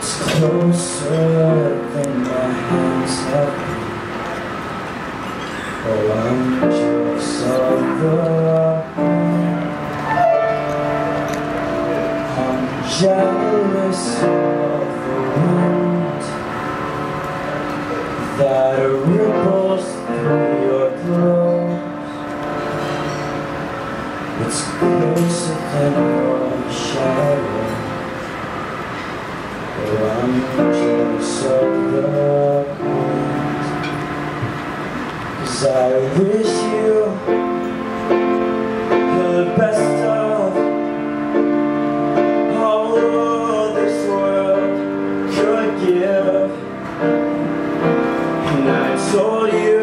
closer than my hands have been. Oh, I'm jealous of the wind. I'm jealous of the wind that ripples through your clothes. It's closer than your shadow. Oh, I'm jealous of the wind, 'cause I wish you the best of all this world could give. And I told you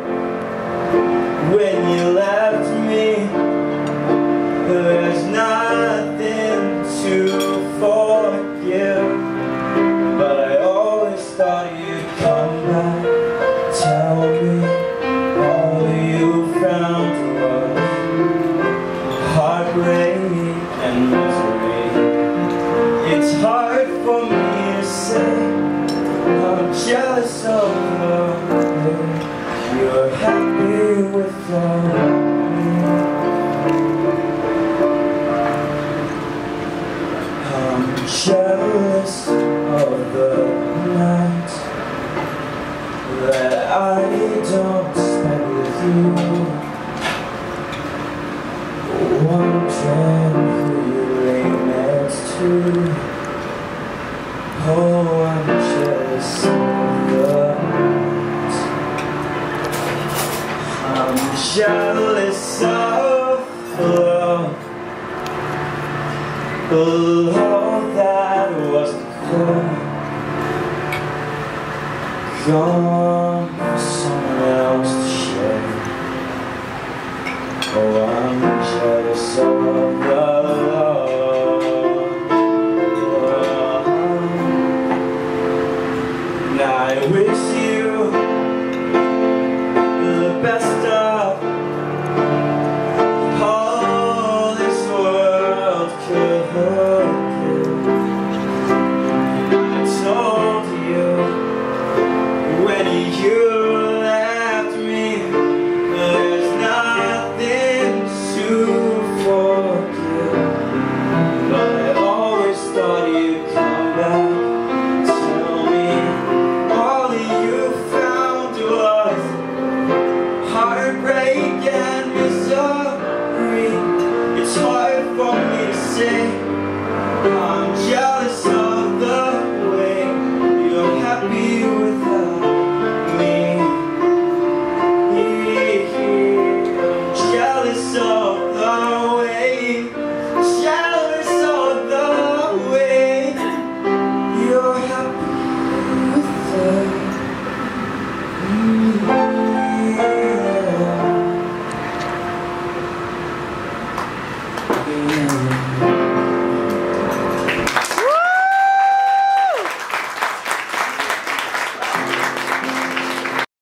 when you left me, there's nothing to forgive. But I always thought you'd come back, tell me all you found was heartbreak and misery. It's hard for me to say I'm jealous of the way you're happy without me. I'm jealous of the night that I don't spend with you, wondering who you lay next to. Oh, I'm jealous of the night. I'm jealous of love, the love that wasn't fair, gone for someone else to share. Oh, I'm jealous of the